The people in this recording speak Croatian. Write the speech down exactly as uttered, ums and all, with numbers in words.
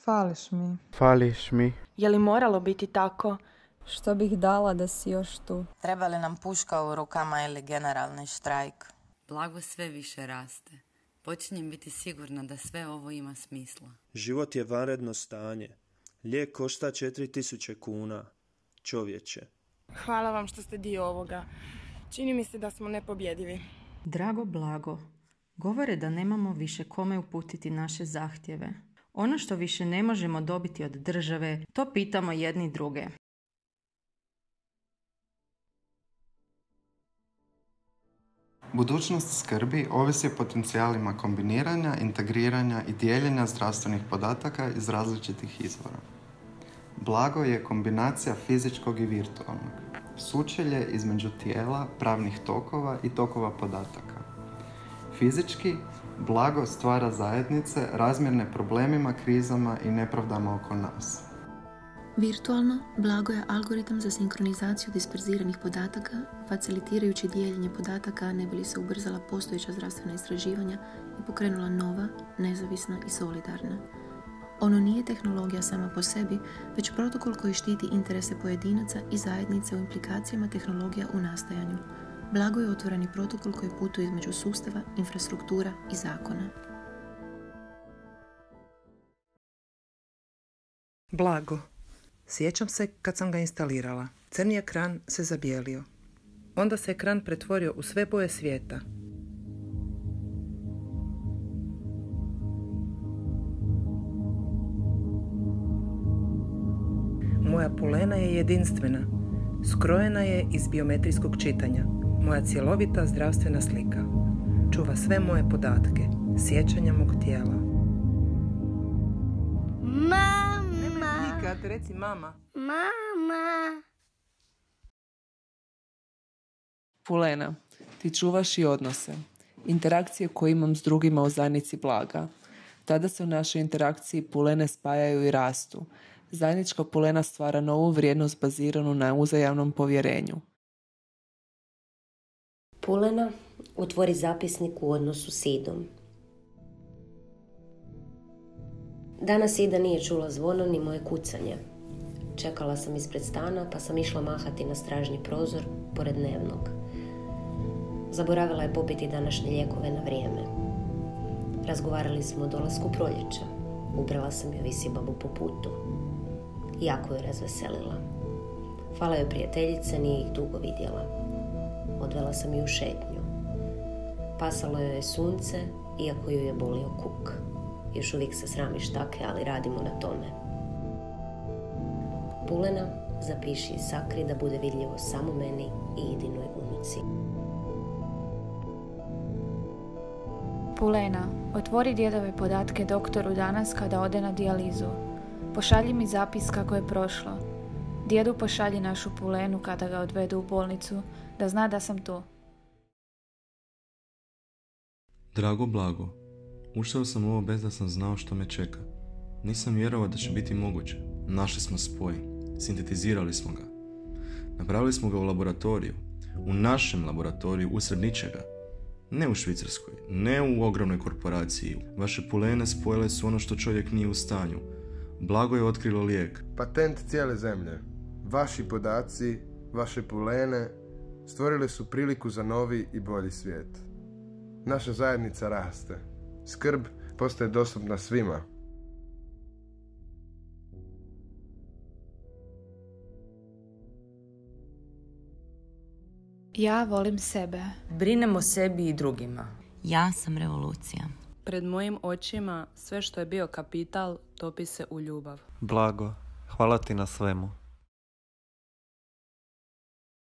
Fališ mi. Fališ mi. Je li moralo biti tako? Što bih dala da si još tu? Treba li nam puška u rukama ili generalni štrajk? Blago sve više raste. Počinjem biti sigurna da sve ovo ima smisla. Život je vanredno stanje. Lijek košta četiri tisuće kuna. Čovječe. Hvala vam što ste dio ovoga. Čini mi se da smo nepobjedivi. Drago Blago, govore da nemamo više kome uputiti naše zahtjeve. Ono što više ne možemo dobiti od države, to pitamo jedni druge. Budućnost skrbi ovisi o potencijalima kombiniranja, integriranja i dijeljenja zdravstvenih podataka iz različitih izvora. Blago je kombinacija fizičkog i virtualnog. Sučelje između tijela, pravnih tokova i tokova podataka. Fizički, Blago stvara zajednice razmjerne problemima, krizama i nepravdama oko nas. Virtualno, Blago je algoritam za sinkronizaciju disperziranih podataka, facilitirajući dijeljenje podataka ne bi li se ubrzala postojeća zdravstvena istraživanja i pokrenula nova, nezavisna i solidarna. Ono nije tehnologija sama po sebi, već protokol koji štiti interese pojedinaca i zajednice u implikacijama tehnologija u nastajanju. Blago je otvoreni protokol koji putuje između sustava, infrastruktura i zakona. Blago. Sjećam se kad sam ga instalirala. Crni ekran se zabijelio. Onda se ekran pretvorio u sve boje svijeta. Moja pulena je jedinstvena. Skrojena je iz biometrijskog čitanja. Moja cjelovita zdravstvena slika. Čuva sve moje podatke, sjećanja mog tijela. Mama! Nemoj nikad, reci mama. Mama! Pulena, ti čuvaš i odnose. Interakcije koje imam s drugima u zajednici Blaga. Tada se u našoj interakciji pulene spajaju i rastu. Zajednička pulena stvara novu vrijednost baziranu na uzajamnom povjerenju. Pulena, otvori zapisnik u odnosu s Idom. Danas Ida nije čula zvono ni moje kucanje. Čekala sam ispred stana pa sam išla mahati na stražnji prozor pored dnevnog. Zaboravila je popiti današnje lijekove na vrijeme. Razgovarali smo o dolasku proljeća. Ubrala sam joj visibabu po putu. Jako je razveselila. Hvala joj prijateljice, nije ih dugo vidjela. Odvela sam ju u šetnju. Pasalo joj je sunce, iako ju je bolio kuk. Još uvijek se srami štake, ali radimo na tome. Pulena, zapiši i sakri da bude vidljivo samo meni i Idinoj unuci. Pulena, otvori djedove podatke doktoru danas kada ode na dijalizu. Pošalji mi zapis kako je prošlo. Djedu pošalji našu Pulenu kada ga odvedu u bolnicu, da zna da sam tu. Drago Blago, ušao sam u ovo bez da sam znao što me čeka. Nisam vjerovao da će biti moguće. Našli smo spoj, sintetizirali smo ga. Napravili smo ga u laboratoriju, u našem laboratoriju, usred ničega. Ne u Švicarskoj, ne u ogromnoj korporaciji. Vaše pulene spojile su ono što čovjek nije u stanju. Blago je otkrilo lijek. Patent cijele zemlje. Vaši podaci, vaše pulene stvorili su priliku za novi i bolji svijet. Naša zajednica raste. Skrb postaje dostupna svima. Ja volim sebe. Brinem o sebi i drugima. Ja sam revolucija. Pred mojim očima sve što je bio kapital topi se u ljubav. Blago, hvala ti na svemu.